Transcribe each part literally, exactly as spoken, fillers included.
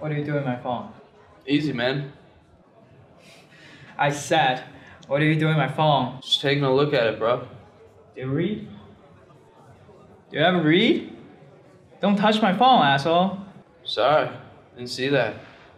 What are you doing with my phone? Easy, man. I said, what are you doing with my phone? Just taking a look at it, bro. Do you read? Do you ever read? Don't touch my phone, asshole. Sorry, didn't see that.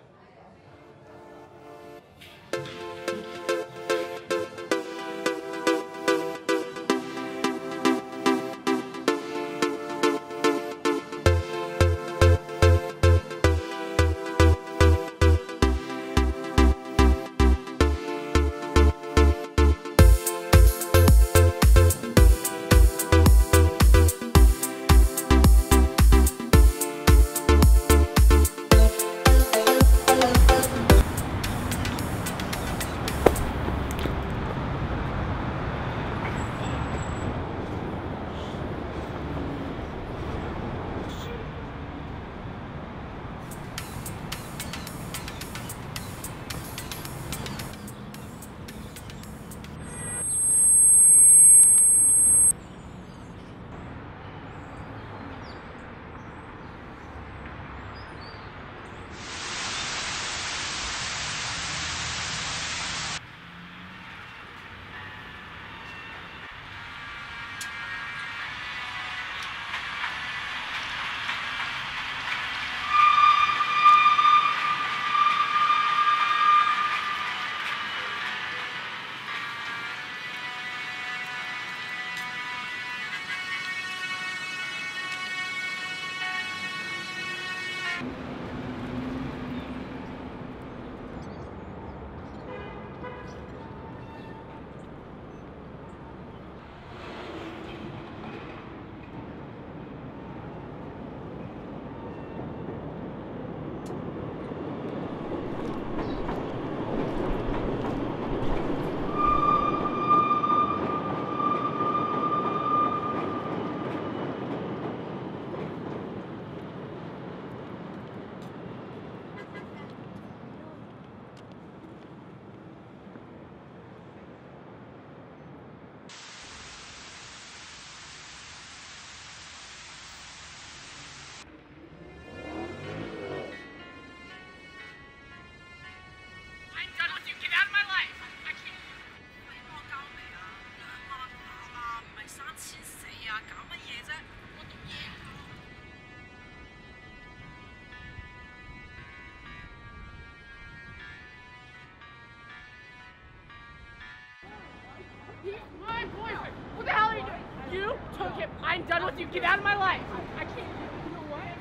My boyfriend! What the hell are you doing? You took him. I'm done with you. Get out of my life. I can't. You know what?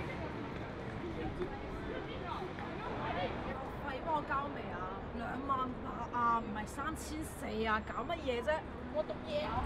喂，幫我交未啊？兩萬八啊，唔係三千四啊，搞乜嘢啫？我讀嘢啊！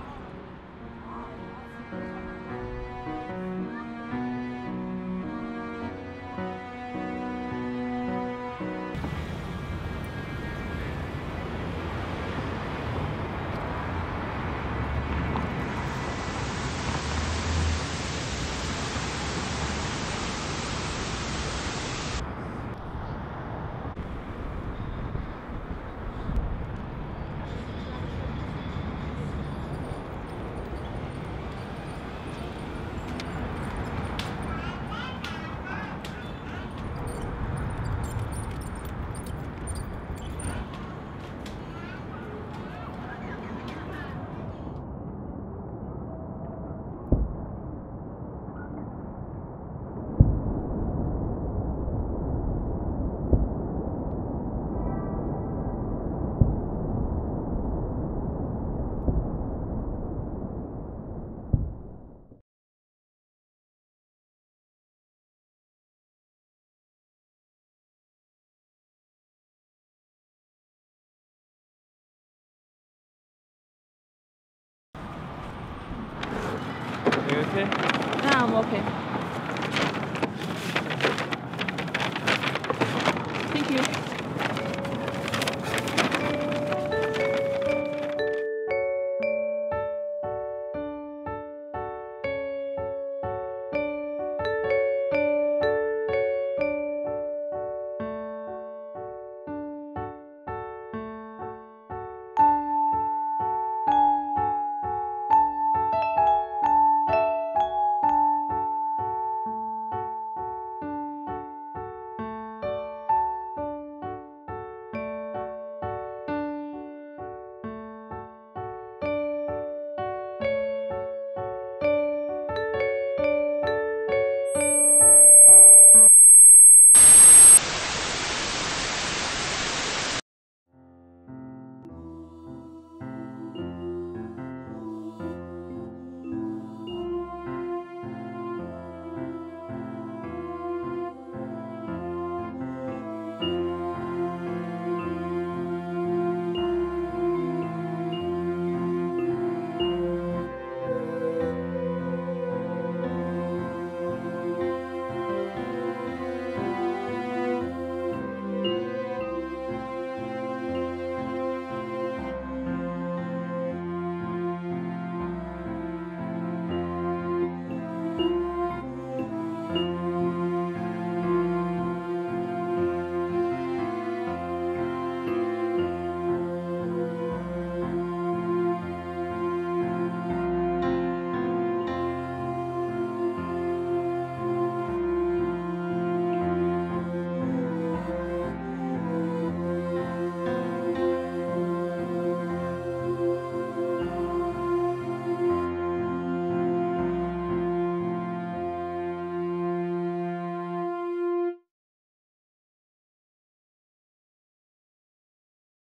You okay? Yeah, I'm okay. Thank you.